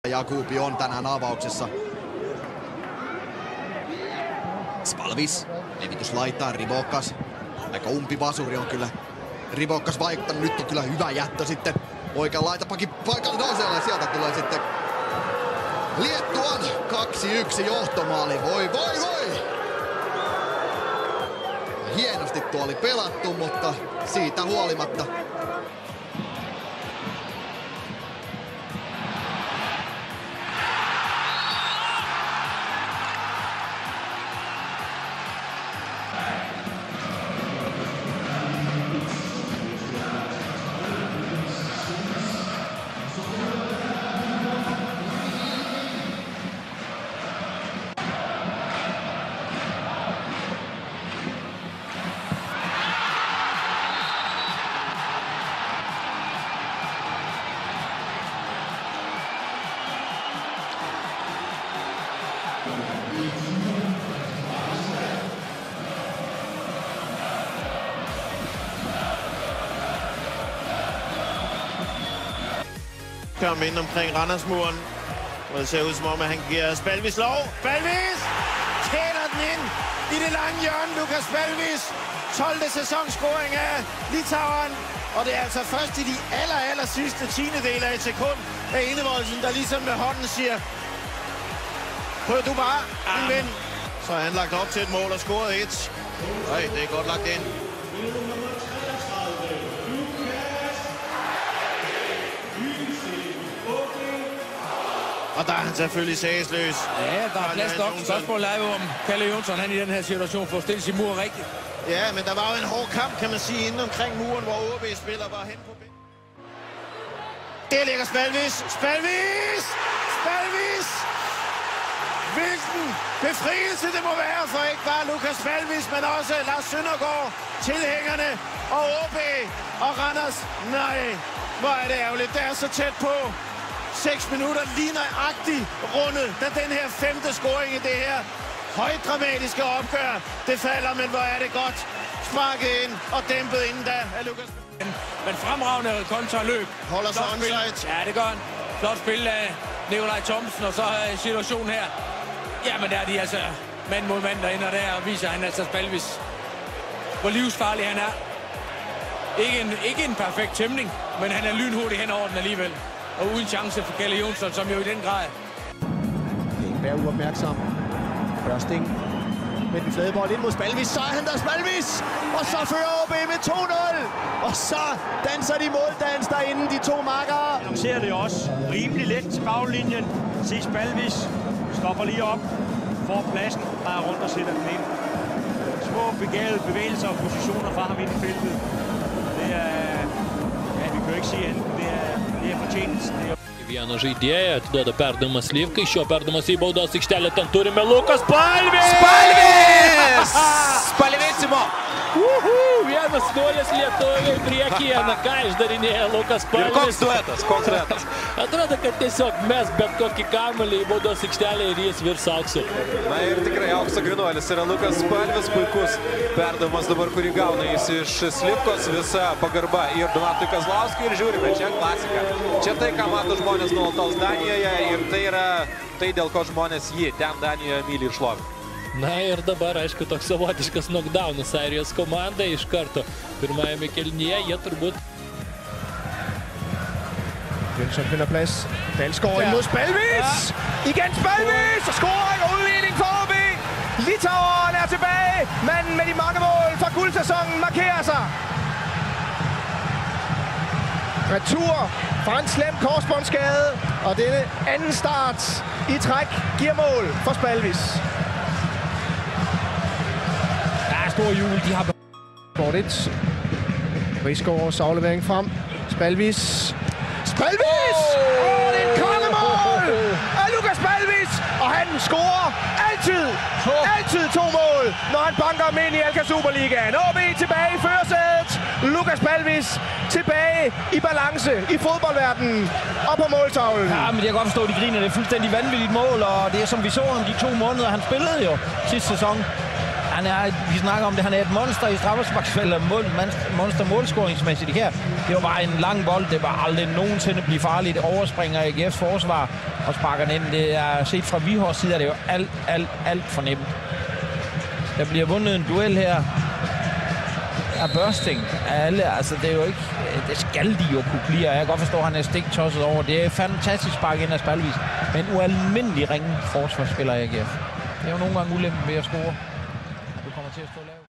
Jakubi on tänään avauksessa. Spalvis, levitys laitaan, Rivokas. Aika umpivasuri on kyllä Rivokas vaikuttanut. Nyt on kyllä hyvä jättö sitten oikean laitapakin paikalle nousee ja sieltä tulee sitten Liettuan 2-1 johtomaali. Voi. Hienosti tuo oli pelattu, mutta siitä huolimatta kom ind omkring Randersmuren, og det ser ud som om, at han giver Spalvis lov. Spalvis kæler den ind i det lange hjørne. Lukas Spalvis, 12. sæsonscoring af Litauen. Og det er altså først i de aller sidste tiendedele af et sekund af Enevoldsen, der ligesom med hånden siger, prøv du bare, min ven. Så har han lagt op til et mål og scoret et. Øj, det er godt lagt ind. Og der er han selvfølgelig sagsløs. Ja, der er plads nok. Spørgsmålet er jo, om Kalle Jonsson han i den her situation får stillet sin mur rigtigt. Ja, men der var jo en hård kamp, kan man sige, inden omkring muren, hvor OB-spiller var hen på ben. Det ligger Spalvis. Spalvis! Spalvis! Hvilken befrielse det må være for ikke bare Lukas Spalvis, men også Lars Søndergaard, tilhængerne og OB og Randers. Nej, hvor er det ærgerligt. Det er så tæt på. 6 minutter lige nøjagtigt rundet, da den her 5. scoring i det her højdramatiske opgør. Det falder, men hvor er det godt sparket ind og dæmpet inden da af Lukas. Men fremragende kontraløb. Holder sig onside. Ja, det gør han. Flot spil af Nikolaj Thomsen, og så situationen her. Jamen der er de altså mand mod mand derinde, og der viser han altså Spalvis, hvor livsfarlig han er. Ikke en perfekt tæmning, men han er lynhurtig hen over den alligevel. Og uden chance for Kalle Jonsson, som jo i den grad. Engberg uopmærksom. Børsting med den flade bold ind mod Spalvis. Så er han der, Spalvis! Og så fører OB med 2-0. Og så danser de måldans derinde, de to makkere. De ser det også rimelig let til baglinjen. Se Spalvis stopper lige op, får pladsen, bare rundt og sætter den ind. Små begavede bevægelser og positioner fra ham ind i feltet. Det er, ja, vi kan jo ikke sige andet. Det er fortjenest. Vieną žaidėją atiduoda perdavimas Slivkai, iš jo perdavimas į baudos aikštelę, ten turime Lukas Spalvis! Spalvis! Spalvisimo! 1-0 lietuviai priekyje, na ką išdarinėja Lukas Spalvis. Ir koks duetas? Atrodo, kad tiesiog mes bet kokį kamuolį į baudos aikštelę ir jis virs auksu. Na ir tikrai aukso grynuolis yra Lukas Spalvis, puikus perdavimas dabar, kurį gauna jis iš Slivkos, visa pagarba ir Donatui Kazlauskui ir žiūrime, čia klasika. Čia tai, ką mato žmonės nuolatos Danijoje ir tai yra tai, dėl ko žmonės jį ten Danijoje myli ir šlovi. Na ir dabar, aišku, toks savotiškas knockdownas Airijos komandai iš karto pirmajame kėlinyje, jie turbūt... Jonsson finder plads. Dalsgaard ind mod Spalvis! Igen Spalvis! Og scoring og udligning for OB! Litauen er tilbage! Manden med de mange mål fra guldsæsonen markerer sig! Retur fra en slem korsbåndsskade, og denne anden start i træk giver mål for Spalvis. Stor jul, de har bort et. Rigsgaards aflevering frem. Spalvis! Spalvis! Det er en kongemål af Lukas Spalvis! Og han scorer altid 2 mål, når han banker dem ind i Alka Superligaen. OB tilbage i førersædet. Lukas Spalvis tilbage i balance i fodboldverdenen og på måltavlen. Ja, men jeg kan godt forstå, at de griner. Det er fuldstændig vanvittigt mål, og det er som vi så ham de 2 måneder, han spillede jo sidste sæson. vi snakker om det, han er et monster i straffesparksfeltet, monster målscoringsmæssigt. Her, det var bare en lang bold, det var aldrig nogensinde blive farligt. Det overspringer AGF's forsvar og sparker den ind. Det er set fra Vihors side, er det jo alt for nemt. Der bliver vundet en duel her af Børsting af alle. Altså, det er jo ikke... Det skal de jo kunne blive. Jeg kan godt forstå, at han er stiktosset over. Det er fantastisk spark ind af Spalvis. Men ualmindelig ringe forsvarsspiller AGF. Det er jo nogle gange ulempen ved at score. Du kommer til at stå lavt.